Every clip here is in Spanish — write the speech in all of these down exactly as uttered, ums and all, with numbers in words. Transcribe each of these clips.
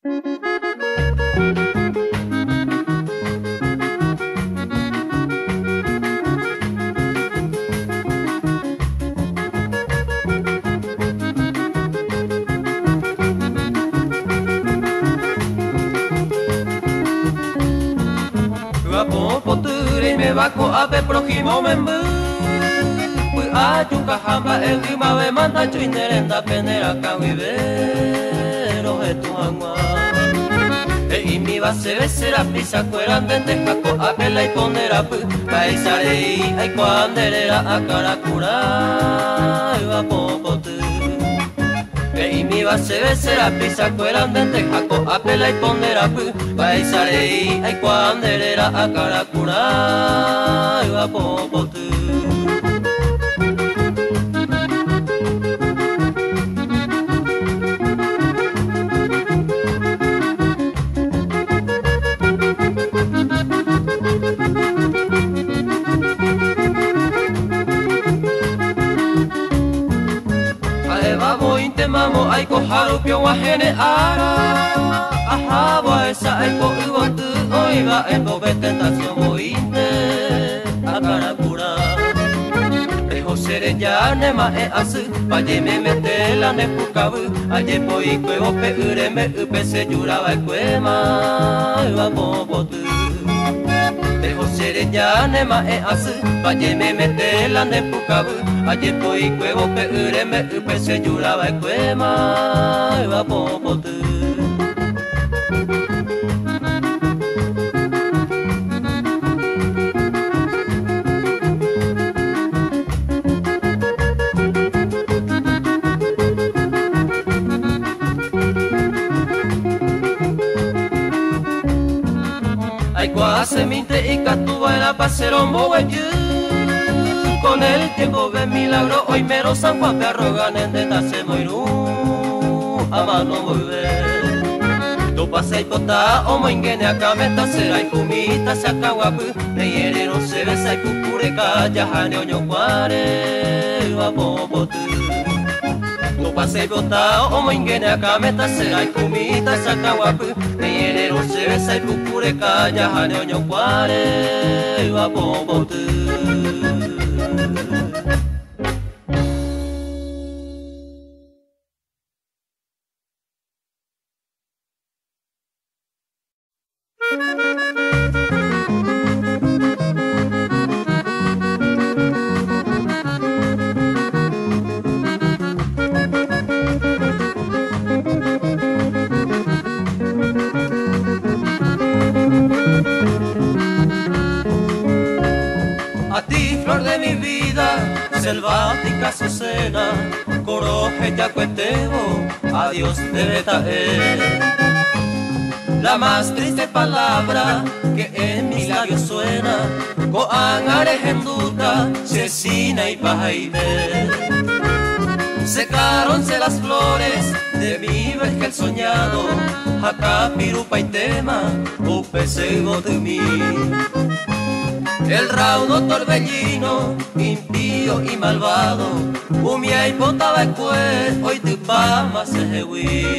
Bako ape prójimo membu Pui ayuka hamba el gimabe manda chuinerenda penera kawibero hetu hangwa E imi va se besera pisa cueran dente jako ape la iponera pu Paisarei ay cuanderera akarakura Iba popotu E imi va se besera pisa cueran dente jako ape la iponera pu Paisarei ay cuanderera akarakura Iba popotu Mamo aiko harupio wahene ara Ahabo esa aiko uotu Oiga embo betentación inde Akarakura Rejo sere ya nema e asu Valle me metela ne pukabu Aye poi kuego pe ureme upe se yuraba e kuema Iba popotu Rejo sere ya nema e asu Valle me metela ne pukabu Aye poi kuego pe ureme upe se yuraba e kuema Iba popotu Seminte y catuba era paserombo guayú Con el tiempo ve milagro hoy mero San Juan te arrogan en detase moirú A mano volver Tu pase y pota o moingene acá meta será y kumita se acaguapu Neyere no se besa y cucure calla jane oño cuare Va popotu Tu pase y pota o moingene acá meta será y kumita se acaguapu Neyere no se besa y cucure calla jane oño cuare Va popotu selvática Azucena, coroje ya cuetebo, adiós debe traer. La más triste palabra que en mis labios suena, Coan arejenduta, cecina y pajaide. Secáronse las flores de mi vergel soñado, Jaca, pirupa y tema, upe sego de mí. El raudo torbellino, impío y malvado, Umia y potaba el cue, hoy tu pama se jehuí.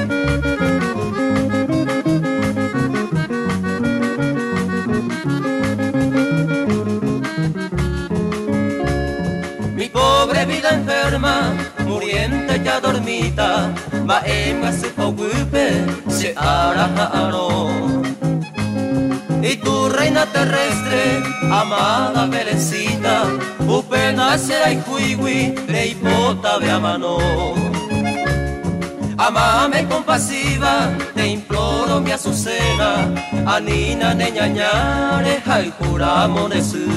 Mi pobre vida enferma, muriente ya dormita, Maema se ocupe, se arajaron. Y tu reina terrestre, amada Belecita, upena será y juigui, reipota de amano. Amame compasiva, te imploro mi Azucena, Anina neñañare, jai juramos de su.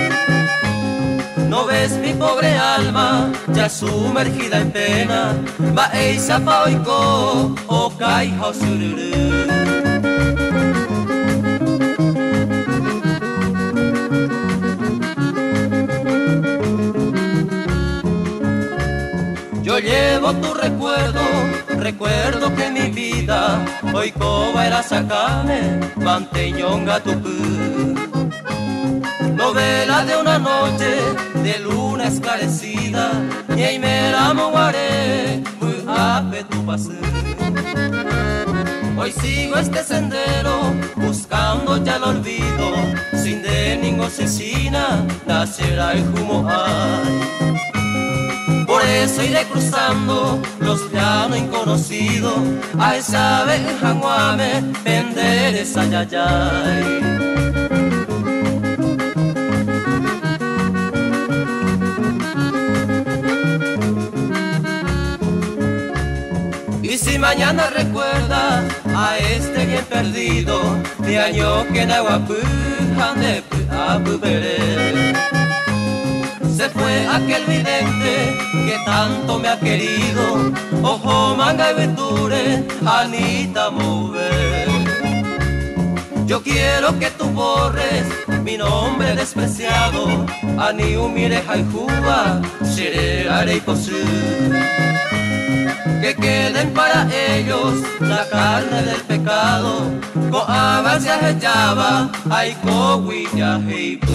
¿No ves mi pobre alma, ya sumergida en pena, va eisa paoiko, o caija sururu? Yo llevo tu recuerdo, recuerdo que mi vida hoy coba era sacame, manteñonga tupú. Novela de una noche de luna esclarecida, y ahí me la moguaré, muy ape tu pasé. Hoy sigo este sendero buscando ya el olvido, sin de ninguna asesina nacerá el humo ay. Por eso iré cruzando los llanos inconocidos, a esa vez janguame penderes ayayay. Y si mañana recuerda a este bien perdido, de año que nahuapujan de apuperé. Se fue aquel vidente que tanto me ha querido, ojo manga y venture, Anita mover. Yo quiero que tú borres mi nombre despreciado, Ani umire jaijuba, shere arei posu. Que queden para ellos la carne del pecado, coaba se ajechaba, ay coguilla heipu.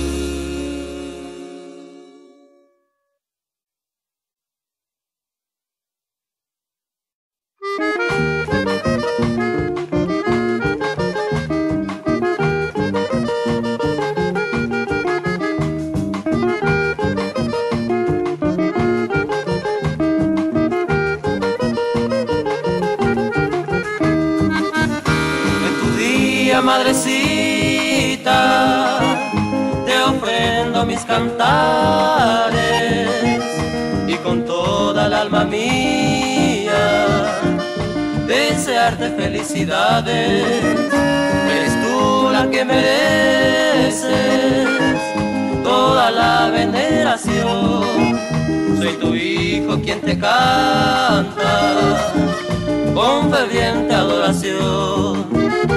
Madrecita, te ofrendo mis cantares y con toda el alma mía desearte felicidades. Eres tú la que mereces toda la veneración. Soy tu hijo quien te canta con ferviente adoración.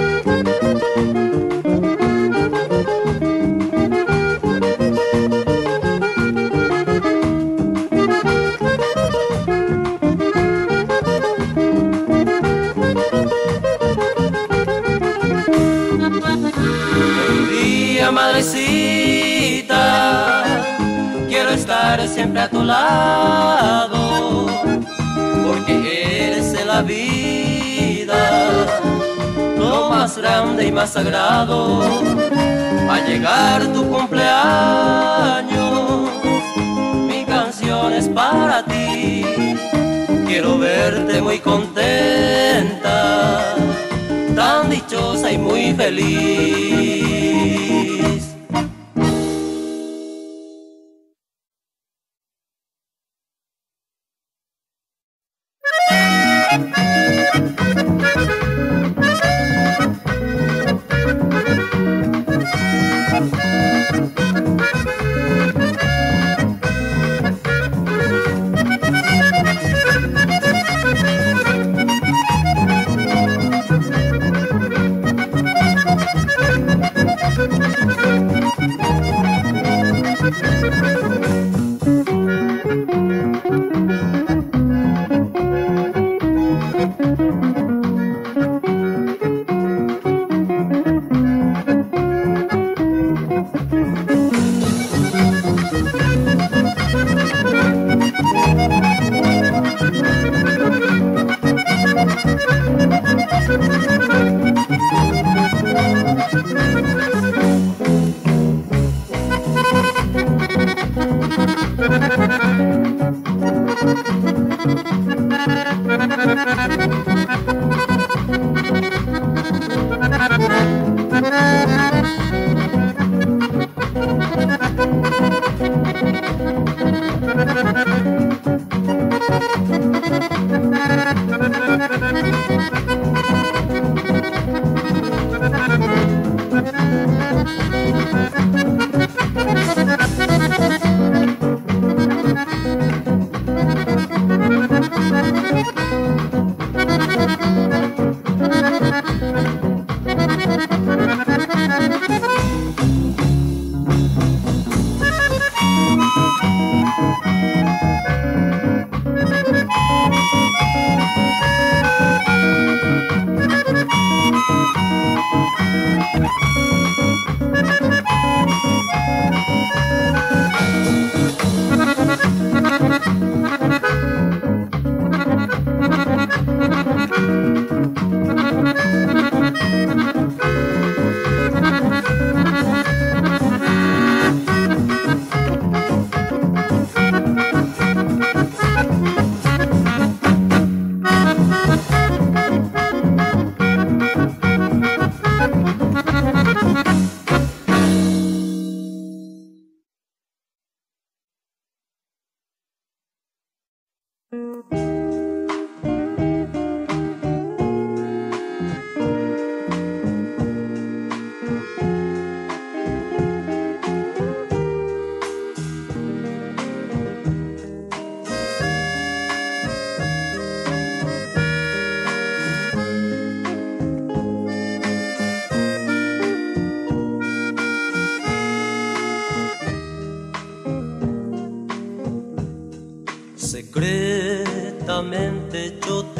Madrecita, quiero estar siempre a tu lado, porque eres en la vida lo más grande y más sagrado. Al llegar tu cumpleaños, mi canción es para ti. Quiero verte muy contenta, tan dichosa y muy feliz.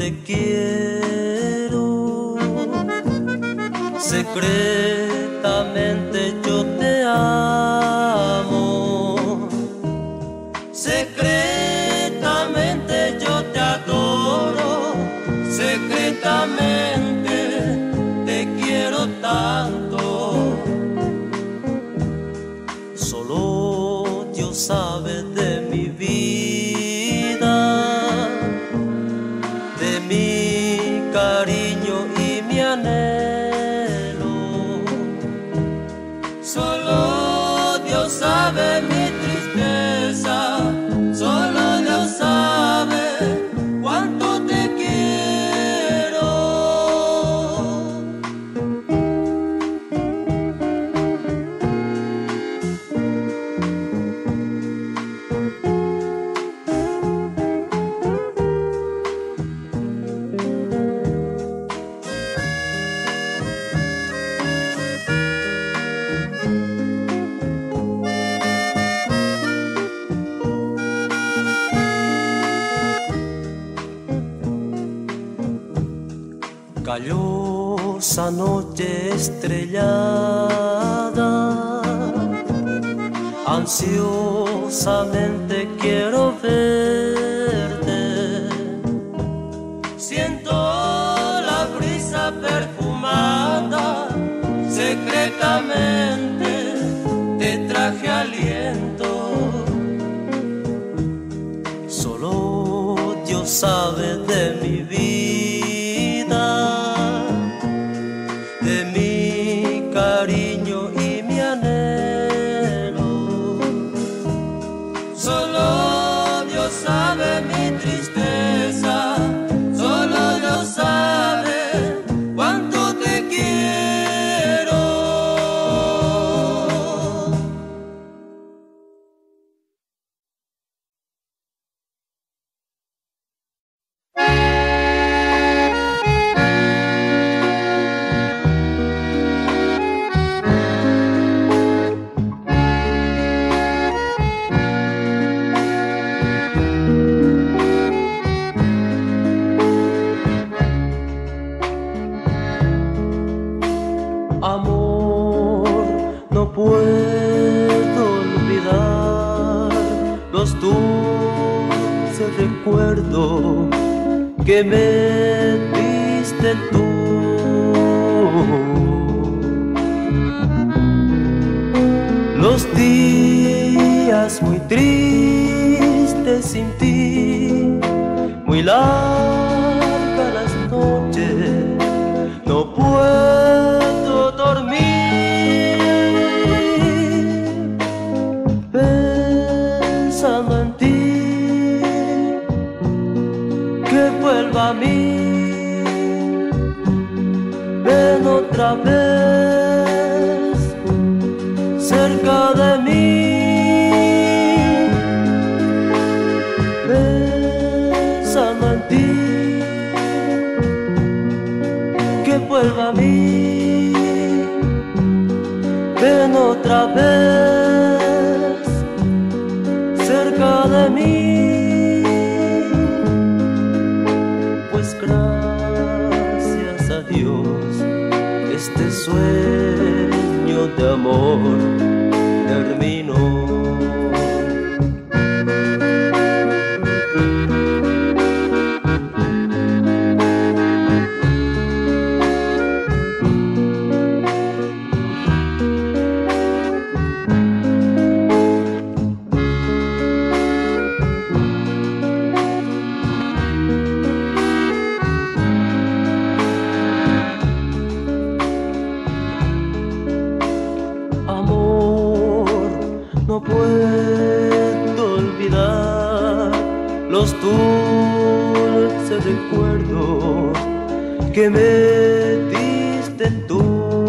te quiero, secretamente yo te amo, secretamente yo te adoro, secretamente te quiero tanto. Solo Dios sabe de mi vida, de mi cariño y mi anhelo. Solo Dios sabe mi tristeza, solo Dios sabe cuánto te quiero. Cayó esa noche estrellada, ansiosamente quiero verte. Siento la brisa perfumada, secretamente te traje aliento. Solo Dios sabe de mi vida, de mi cariño y mi anhelo. Solo Dios sabe mi tristeza, solo Dios sabe cuánto te quiero. Amor, no puedo olvidar los dulces recuerdos que me diste tú. Los días muy tristes sin ti, muy largas las noches, no puedo dormir pensando en ti, que vuelva a mí. Ven otra vez cerca de mí, pensando en ti, que vuelva a mí. Ven otra vez cerca de mí, pues gracias a Dios este sueño de amor terminó. No puedo olvidar los dulces recuerdos que me diste tú.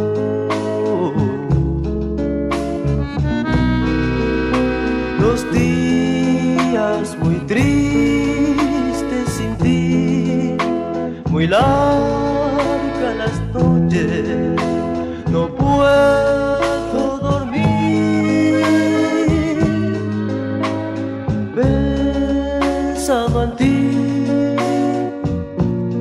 Los días muy tristes sin ti, muy largas las noches, no puedo dormir pensando en ti,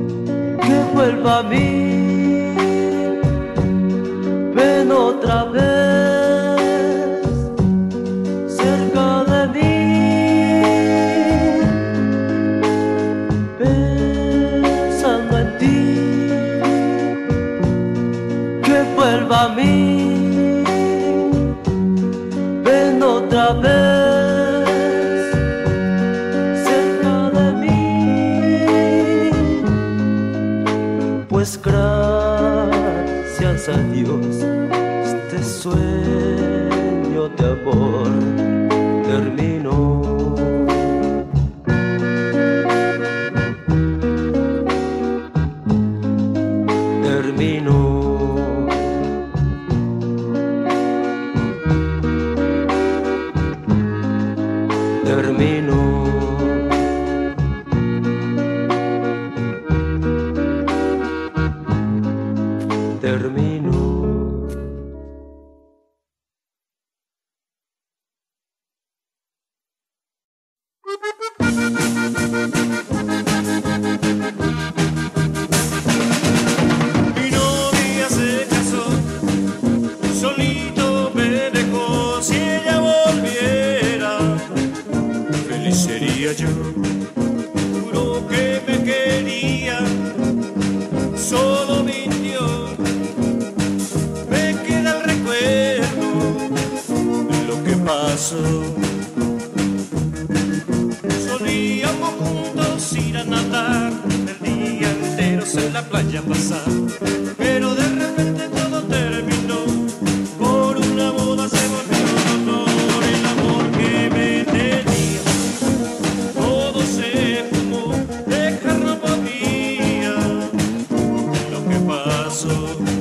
vuelva a mí, ven otra vez cerca de mí, pues gracias a Dios este sueño de amor terminó. Solíamos juntos ir a nadar, el día entero en la playa pasar, pero de repente todo terminó, por una boda se volvió dolor, el amor que me tenía, todo se fumó, dejar no podía, lo que pasó.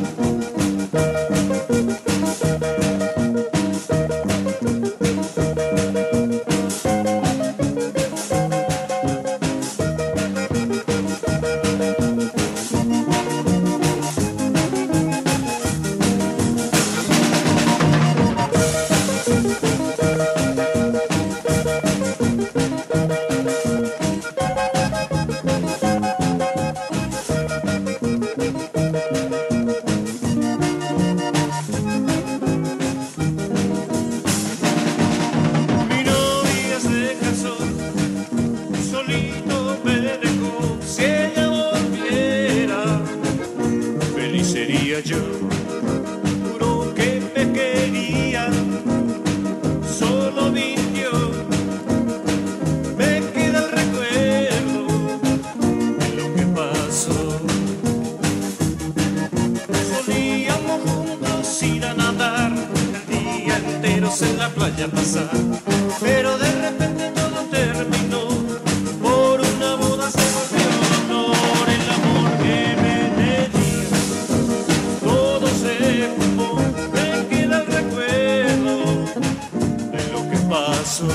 En la playa pasar, pero de repente todo terminó, por una boda se volvió dolor, el amor que me tenía, todo se fumó, me queda el recuerdo de lo que pasó.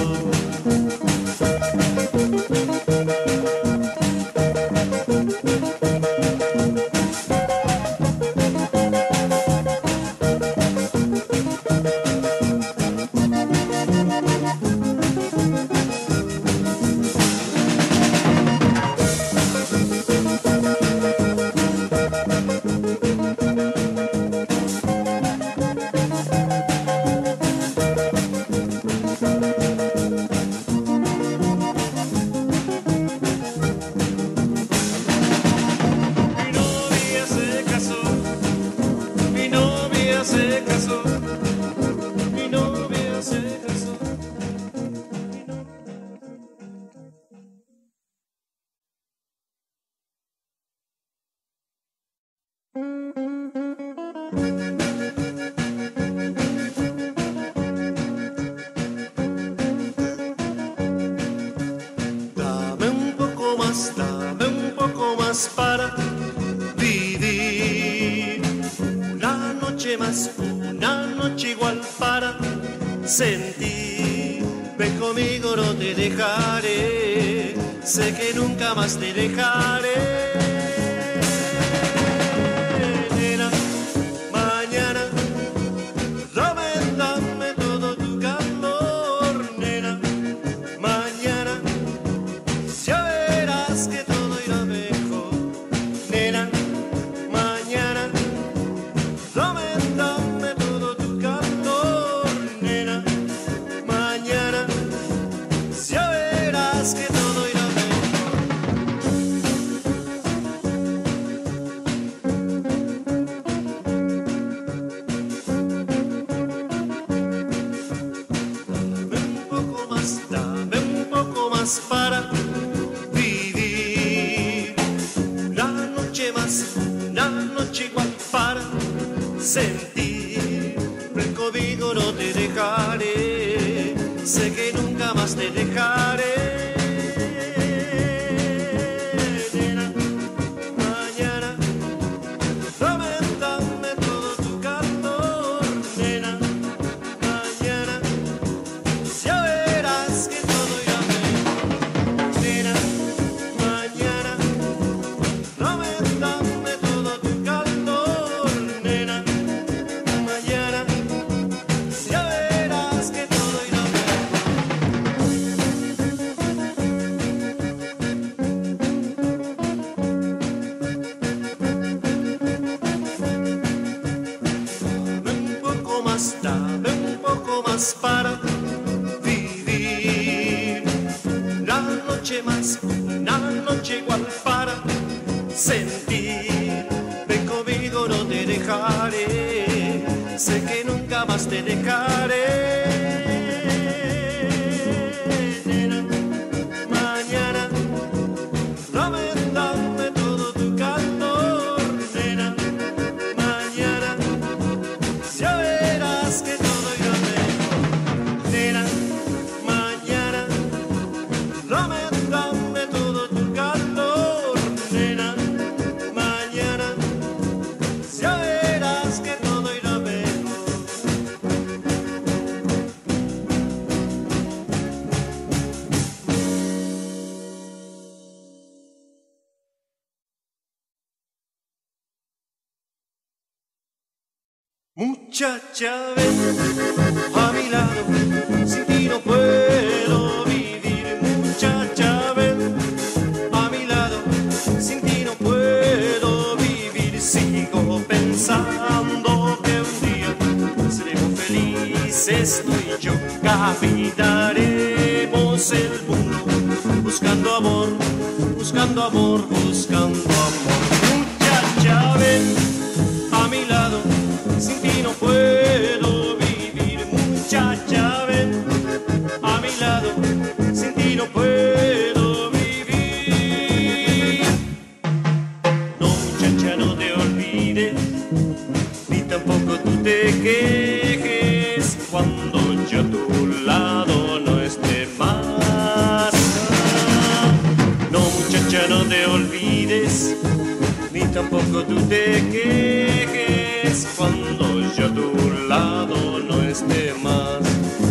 Se casó, mi novia se casó, mi novia. Dame un poco más, dame un poco más para vivir. Una noche más, una noche igual para sentir. Ven conmigo, no te dejaré, sé que nunca más te dejaré. Nena, mañana, dame, dame todo tu calor. Nena, mañana, ya verás que todo irá mejor. Nena, mañana, dame, dame todo tu calor, nena. Mañana, ya verás que todo irá mejor. noche igual para sentir. Ven conmigo, no te dejaré, sé que nunca más te dejaré. Nena, mañana, dame, dame todo tu calor. Nena, mañana, ya verás que todo irá bien. Nena, mañana, dame, dame todo tu calor. Nena, mañana, ya verás que todo irá bien. Dame un poco más, dame un poco más para vivir. Una noche más, una noche igual para sentir. Ven conmigo, no te dejaré, sé que nunca más te dejaré. Nena, mañana, dame, dame todo tu calor. Nena, mañana, ya verás que todo irá bien. Nena, mañana, dame, dame todo tu calor. Nena, mañana, ya verás que todo irá bien. Muchacha, ven a mi lado, sin ti no puedo vivir. Muchacha, ven a mi lado, sin ti no puedo vivir. Sigo pensando que un día seremos felices tú y yo. Caminaremos el mundo buscando amor, buscando amor, buscando amor. Muchacha, ven a mi lado, sin ti no puedo vivir. Muchacha, ven a mi lado, sin ti no puedo vivir. No, muchacha, no te olvides, ni tampoco tú te quejes cuando yo a tu lado no esté más. No, muchacha, no te olvides, ni tampoco tú te quejes cuando yo a tu lado no esté más.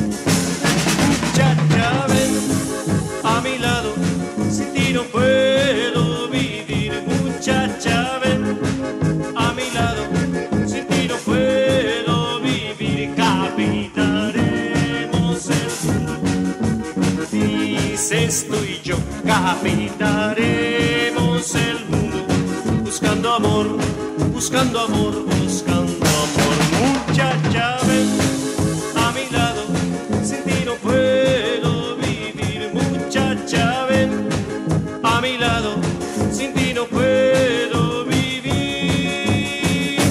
Muchacha, ven a mi lado, sin ti no puedo vivir. Muchacha, ven a mi lado, sin ti no puedo vivir. Caminaremos el mundo, dices tú y yo. Caminaremos el mundo buscando amor, buscando amor, buscando amor. Muchacha, ven a mi lado, sin ti no puedo vivir. Muchacha, ven a mi lado, sin ti no puedo vivir.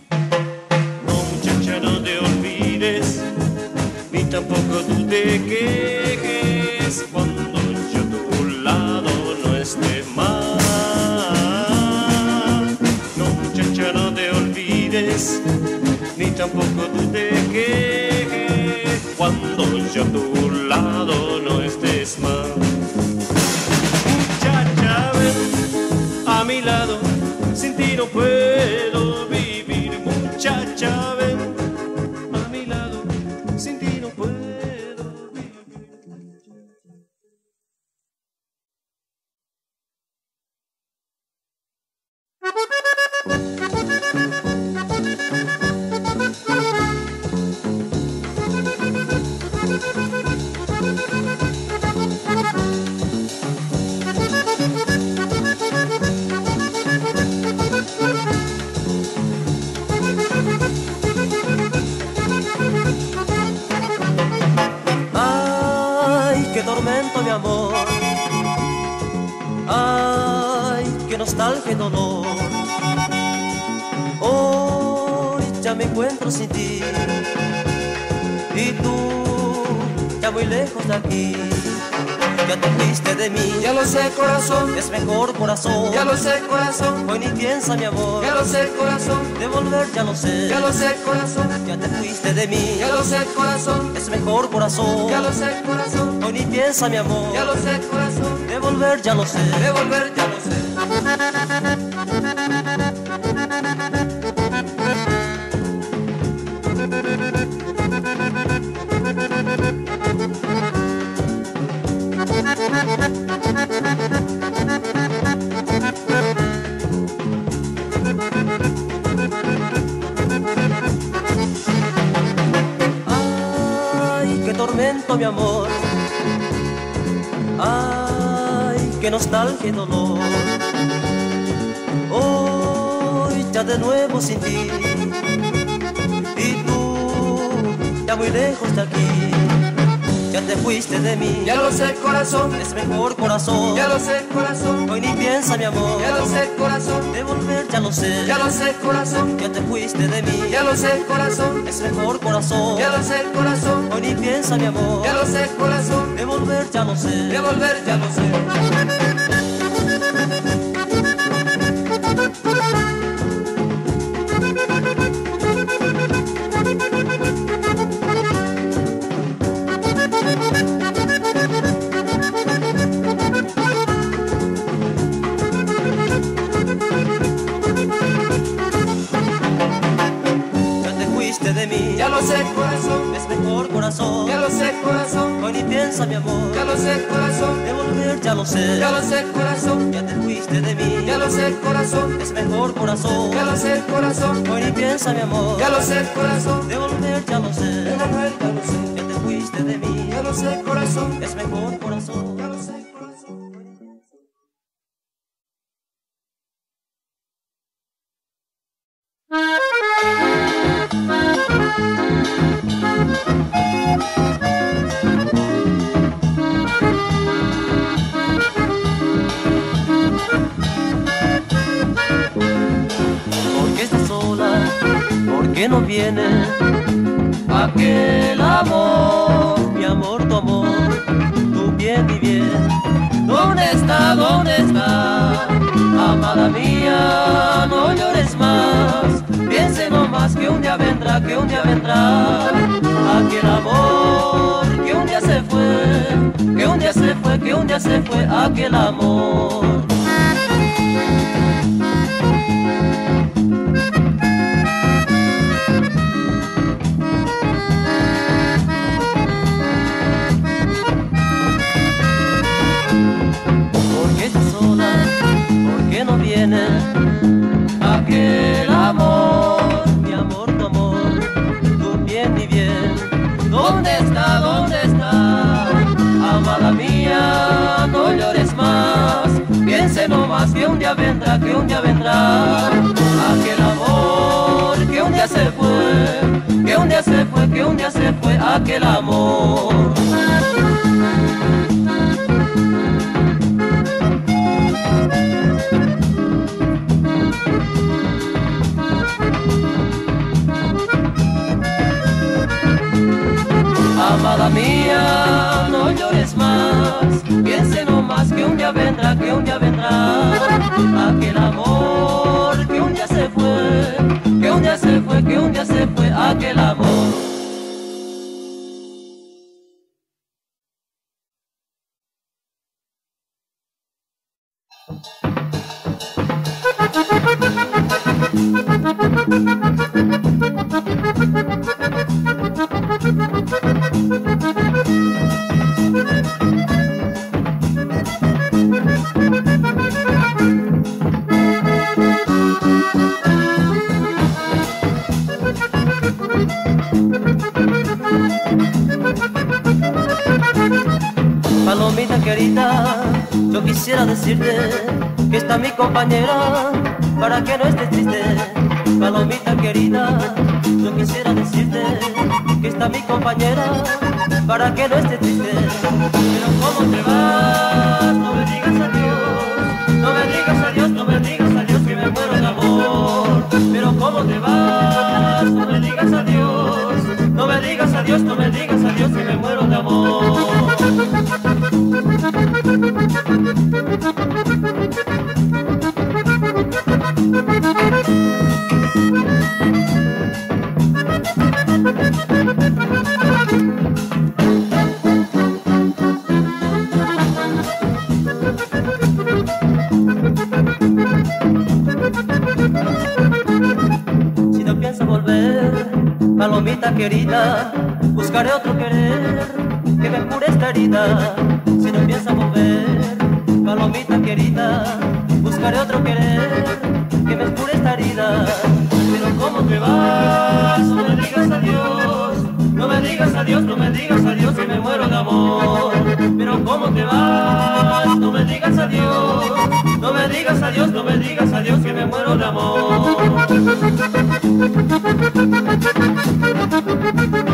No, muchacha, no te olvides, ni tampoco tú te quejes cuando yo a tu lado no esté más. Ni tampoco tú te quejes cuando yo a tu lado no estés más. Muchacha, ven a mi lado, sin ti no puedo vivir. Muchacha, ven a mi lado, sin ti no puedo vivir. tormento, mi amor. Ay, qué nostalgia y dolor. Hoy ya me encuentro sin ti y tú ya muy lejos de aquí. ya te fuiste de mí. Ya lo sé, corazón, Es mejor, corazón, ya lo sé, corazón, hoy ni piensa mi amor. ya lo sé, corazón, De volver ya lo sé, ya lo sé, corazón, ya te fuiste de mí. ya lo sé, corazón, Es mejor, corazón, ya lo sé, corazón, hoy ni piensa mi amor. ya lo sé, corazón, De volver ya lo sé, de volver ya lo sé. ay, qué tormento mi amor. Ay, qué nostalgia y dolor. Hoy ya de nuevo sin ti. Y tú, ya muy lejos de aquí. Ya te fuiste de mí. Ya lo sé, corazón, Es mejor, corazón, ya lo sé, corazón, hoy ni piensa mi amor. ya lo sé, corazón, De volver ya lo sé, ya lo sé, corazón, ya te fuiste de mí. ya lo sé, corazón, Es mejor, corazón, ya lo sé, corazón, hoy ni piensa mi amor. ya lo sé, corazón, De volver ya lo sé, de volver ya lo sé. ya te fuiste de mí. Ya lo sé, corazón, Es mejor, corazón, ya lo sé, corazón, hoy ni piensa mi amor. ya lo sé, corazón, De volver ya lo sé, ya lo sé, corazón, ya te fuiste de mí. ya lo sé, corazón, Es mejor, corazón, ya lo sé, corazón, hoy ni piensa mi amor. ya lo sé, corazón, De volver ya lo de sé, volver ya lo sé, ya te fuiste de mí. ya lo sé, corazón, Es mejor, corazón. ya lo sé, corazón. ¿Por qué estás sola? ¿Por qué no viene aquel amor? Mi amor, tu amor, tu bien, mi bien. ¿Dónde está? ¿Dónde está? Amada mía, no llores más. Piense nomás que un día vendrá, que un día vendrá aquel amor que un día se fue, que un día se fue, que un día se fue aquel amor. ¿Por qué estás sola? ¿Por qué no viene aquel amor? Mi amor, tu amor, tu bien, mi bien. ¿Dónde está? ¿Dónde está? Amada mía, no llores más. Piense nomás que un día vendrá, que un día vendrá aquel amor que un día se fue, que un día se fue, que un día se fue aquel amor. Amada mía, no llores más. Piense nomás que un día vendrá, que un día vendrá aquel amor que un día se fue, que un día se fue, que un día se fue aquel amor. Palomita querida, yo quisiera decirte que está mi compañera para que no estés triste. Palomita querida, yo quisiera decirte que está mi compañera para que no estés triste. Pero ¿cómo te vas? No me digas adiós, no me digas adiós, no me digas adiós que me muero de amor. Pero ¿cómo te vas? No me digas adiós, no me digas adiós, no me digas adiós que me muero de amor. palomita querida, buscaré otro querer que me cure esta herida. Si no piensas volver, palomita querida, buscaré otro querer que me cure esta herida. Pero ¿cómo te vas? No me digas adiós, no me digas adiós, no me digas adiós, que me muero de amor. Pero ¿cómo te vas? No me digas adiós, no me digas adiós, no me digas adiós, que me muero de amor.